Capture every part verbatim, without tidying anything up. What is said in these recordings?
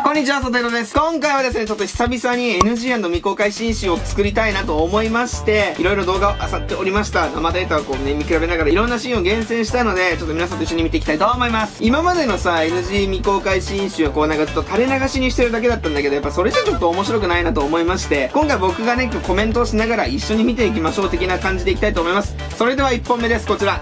こんにちは、さとひろです。今回はですね、ちょっと久々に エヌジー& 未公開新集を作りたいなと思いまして、いろいろ動画を漁っておりました。生データをこうね、見比べながらいろんなシーンを厳選したので、ちょっと皆さんと一緒に見ていきたいと思います。今までのさ、エヌジー 未公開新集はこうなんかちょっと垂れ流しにしてるだけだったんだけど、やっぱそれじゃちょっと面白くないなと思いまして、今回僕がね、コメントをしながら一緒に見ていきましょう的な感じでいきたいと思います。それではいっぽんめです、こちら。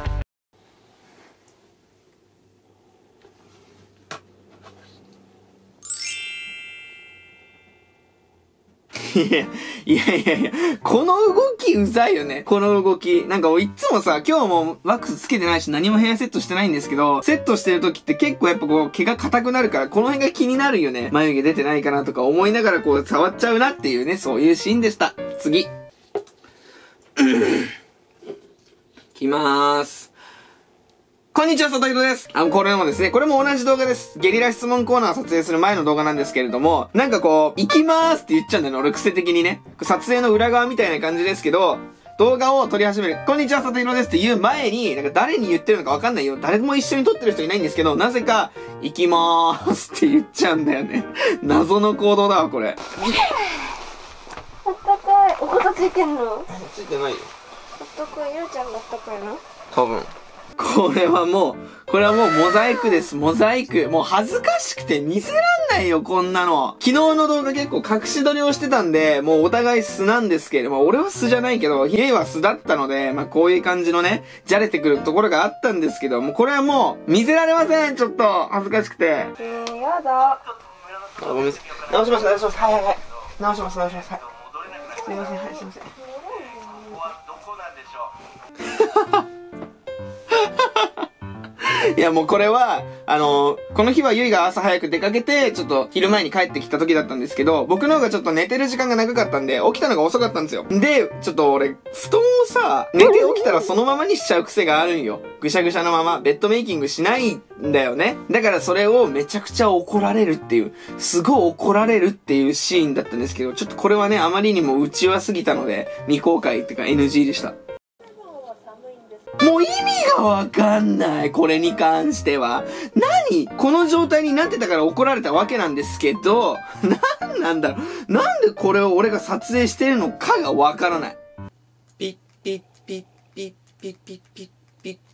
いやいやいやいや、この動きうざいよね。この動き。なんかいっつもさ、今日もワックスつけてないし何もヘアセットしてないんですけど、セットしてる時って結構やっぱこう毛が硬くなるから、この辺が気になるよね。眉毛出てないかなとか思いながらこう触っちゃうなっていうね、そういうシーンでした。次。きまーす。こんにちは、さとひろです。あの、これもですね、これも同じ動画です。ゲリラ質問コーナーを撮影する前の動画なんですけれども、なんかこう、行きまーすって言っちゃうんだよね、俺癖的にね。撮影の裏側みたいな感じですけど、動画を撮り始める。こんにちは、さとひろですって言う前に、なんか誰に言ってるのかわかんないよ。誰も一緒に撮ってる人いないんですけど、なぜか、行きまーすって言っちゃうんだよね。謎の行動だわ、これ。 あったかい。おことついてんの？ ついてないよ。 あったかい。ゆうちゃんがあったかいの？ 多分。これはもう、これはもうモザイクです、モザイク。もう恥ずかしくて見せらんないよ、こんなの。昨日の動画結構隠し撮りをしてたんで、もうお互い素なんですけれども、俺は素じゃないけど、ヒエイは素だったので、まあこういう感じのね、じゃれてくるところがあったんですけど、もうこれはもう、見せられません、ちょっと、恥ずかしくて。 えー、やだ。 あ、ごめんなさい。直します、直します。はいはいはい。直します、直します。はい。すいません、はい、すいません。いやもうこれは、あのー、この日はゆいが朝早く出かけて、ちょっと昼前に帰ってきた時だったんですけど、僕の方がちょっと寝てる時間が長かったんで、起きたのが遅かったんですよ。で、ちょっと俺、布団をさ、寝て起きたらそのままにしちゃう癖があるんよ。ぐしゃぐしゃのまま、ベッドメイキングしないんだよね。だからそれをめちゃくちゃ怒られるっていう、すごい怒られるっていうシーンだったんですけど、ちょっとこれはね、あまりにも内輪すぎたので、未公開っていうか エヌジー でした。もう意味がわかんない。これに関しては。何？この状態になってたから怒られたわけなんですけど、なんなんだろう。なんでこれを俺が撮影してるのかがわからない。ピッピッピッピッピッピッピッピッ。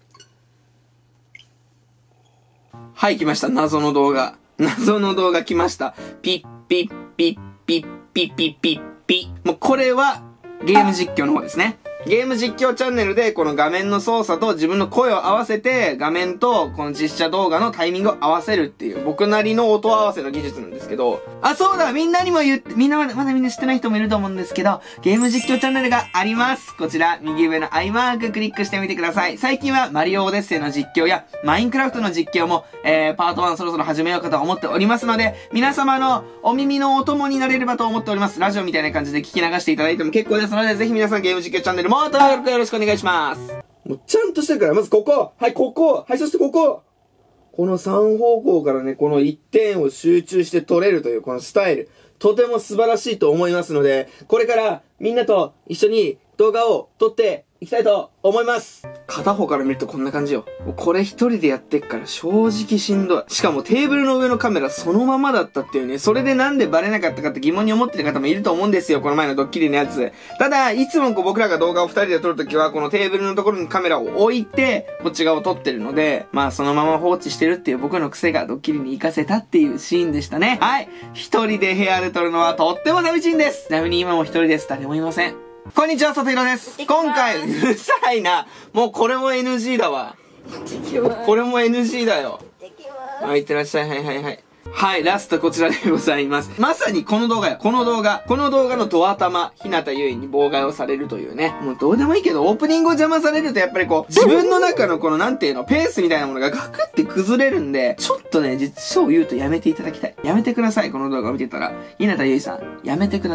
はい、来ました。謎の動画。謎の動画来ました。ピッピッピッピッピッピッピッピッ。もうこれはゲーム実況の方ですね。ゲーム実況チャンネルでこの画面の操作と自分の声を合わせて画面とこの実写動画のタイミングを合わせるっていう僕なりの音合わせの技術なんですけど、あ、そうだ、みんなにも言って、みんなまだ、まだみんな知ってない人もいると思うんですけど、ゲーム実況チャンネルがあります。こちら、右上のアイマーククリックしてみてください。最近はマリオオデッセイの実況やマインクラフトの実況も、えー、パートワンそろそろ始めようかと思っておりますので、皆様のお耳のお供になれればと思っております。ラジオみたいな感じで聞き流していただいても結構ですので、ぜひ皆さんゲーム実況チャンネルも登録よろしくお願いします。もうちゃんとしてるから、まずここ、はい、ここ、はい、そしてここ。このさん方向からね、このいってんを集中して撮れるというこのスタイル、とても素晴らしいと思いますので、これからみんなと一緒に動画を撮っていきたいと思います。片方から見るとこんな感じよ。これ一人でやってっから正直しんどい。しかもテーブルの上のカメラそのままだったっていうね。それでなんでバレなかったかって疑問に思ってる方もいると思うんですよ。この前のドッキリのやつ。ただ、いつもこう僕らが動画を二人で撮るときは、このテーブルのところにカメラを置いて、こっち側を撮ってるので、まあそのまま放置してるっていう僕の癖がドッキリに活かせたっていうシーンでしたね。はい。一人で部屋で撮るのはとっても寂しいんです。ちなみに今も一人です。誰もいません。こんにちは、さとひろです。今回、うるさいな。もうこれも エヌジー だわ。これも エヌジー だよ。はい、いってらっしゃい。はいはいはい。はい、ラストこちらでございます。まさにこの動画よ。この動画。この動画のドア玉、日向ゆいに妨害をされるというね。もうどうでもいいけど、オープニングを邪魔されるとやっぱりこう、自分の中のこのなんていうの、ペースみたいなものがガクって崩れるんで、ちょっとね、実証を言うとやめていただきたい。やめてください、この動画を見てたら。日向ゆいさん、やめてください。はい。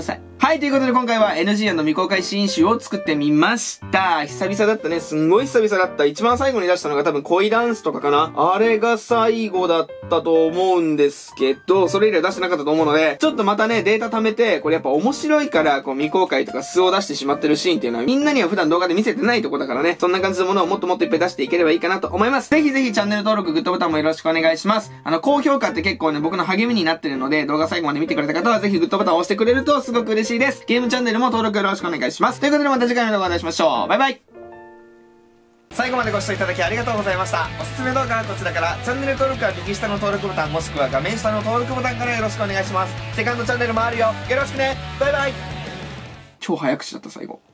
はい、ということで今回は エヌジー 未公開シーン集を作ってみました。久々だったね。すんごい久々だった。一番最後に出したのが多分恋ダンスとかかな。あれが最後だったと思うんですけど、それ以来出してなかったと思うので、ちょっとまたね、データ貯めて、これやっぱ面白いから、こう未公開とか素を出してしまってるシーンっていうのは、みんなには普段動画で見せてないとこだからね、そんな感じのものをもっともっといっぱい出していければいいかなと思います。ぜひぜひチャンネル登録、グッドボタンもよろしくお願いします。あの、高評価って結構ね、僕の励みになってるので、動画最後まで見てくれた方はぜひグッドボタンを押してくれるとすごく嬉しいです。ゲームチャンネルも登録よろしくお願いします。ということでまた次回の動画でお会いしましょう。バイバイ。最後までご視聴いただきありがとうございました。おすすめ動画はこちらから、チャンネル登録は右下の登録ボタンもしくは画面下の登録ボタンからよろしくお願いします。セカンドチャンネルもあるよ。よろしくね。バイバイ。超早口だった最後。